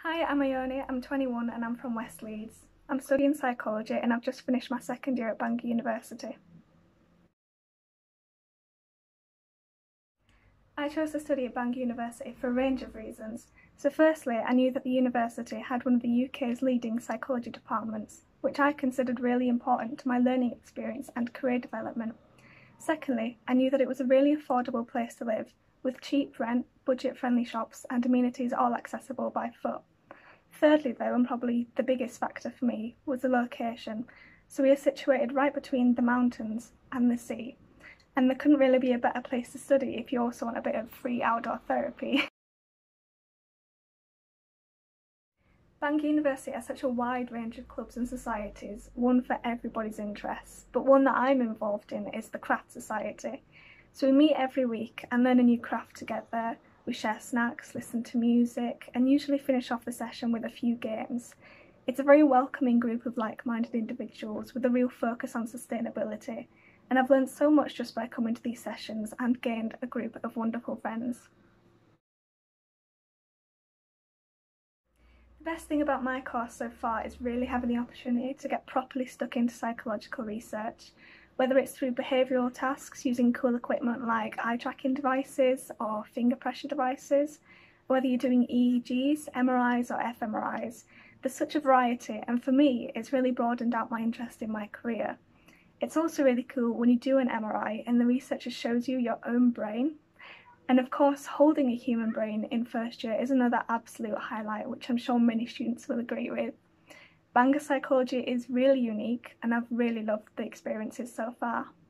Hi, I'm Ione, I'm 21 and I'm from West Leeds. I'm studying psychology and I've just finished my second year at Bangor University. I chose to study at Bangor University for a range of reasons. So firstly, I knew that the university had one of the UK's leading psychology departments, which I considered really important to my learning experience and career development. Secondly, I knew that it was a really affordable place to live, with cheap rent, budget-friendly shops and amenities all accessible by foot. Thirdly, though, and probably the biggest factor for me, was the location. So we are situated right between the mountains and the sea, and there couldn't really be a better place to study if you also want a bit of free outdoor therapy. Bangor University has such a wide range of clubs and societies, one for everybody's interests, but one that I'm involved in is the Craft Society. So we meet every week and learn a new craft together. We share snacks, listen to music, and usually finish off the session with a few games. It's a very welcoming group of like-minded individuals with a real focus on sustainability, and I've learned so much just by coming to these sessions and gained a group of wonderful friends. The best thing about my course so far is really having the opportunity to get properly stuck into psychological research, whether it's through behavioural tasks using cool equipment like eye tracking devices or finger pressure devices, or whether you're doing EEGs, MRIs or fMRIs. There's such a variety, and for me it's really broadened out my interest in my career. It's also really cool when you do an MRI and the researcher shows you your own brain. And of course, holding a human brain in first year is another absolute highlight, which I'm sure many students will agree with. Bangor psychology is really unique and I've really loved the experiences so far.